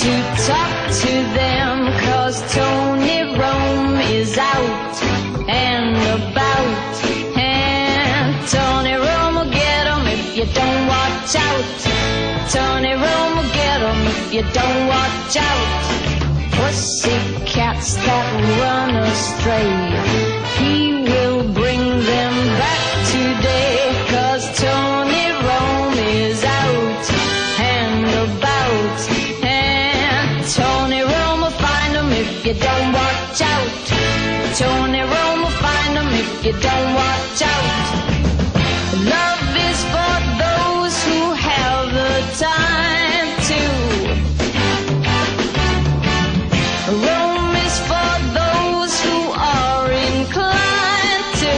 to talk to them, 'cause Tony Rome is out and about. And Tony Rome will get 'em if you don't watch out. Tony Rome will get 'em if you don't watch out. Pussycats that run astray, he will bring them back today, 'cause Tony Rome is out and about. And Tony Rome will find 'em if you don't watch out. Tony Rome will find 'em if you don't watch out. Love is for those who have the time to. Rome is for those who are inclined to.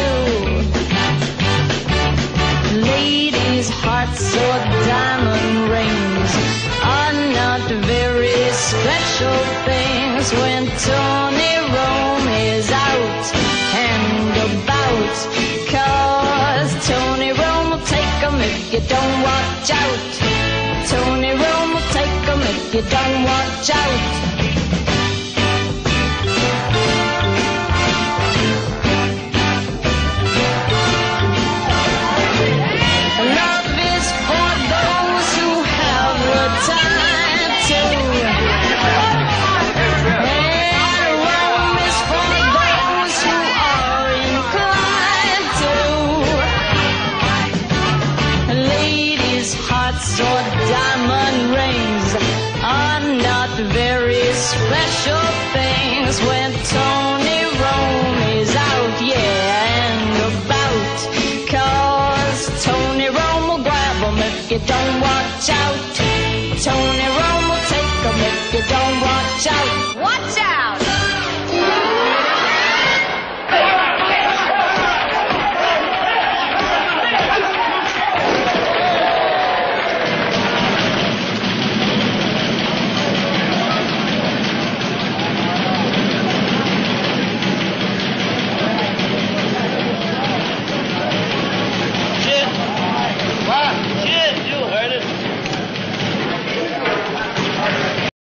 Ladies' hearts or diamond rings are not very special things when Tony Rome is out and about, 'cause Tony Rome will take 'em if you don't watch out. Tony Rome will take 'em if you don't watch out. Love is for those who have the time to. And Rome is for those who are inclined to. Ladies' hearts or diamond rings are not very special things when Tony Rome is out, yeah, and about, 'cause Tony Rome will grab 'em if you don't watch out. Tony Rome will take 'em if you don't watch out.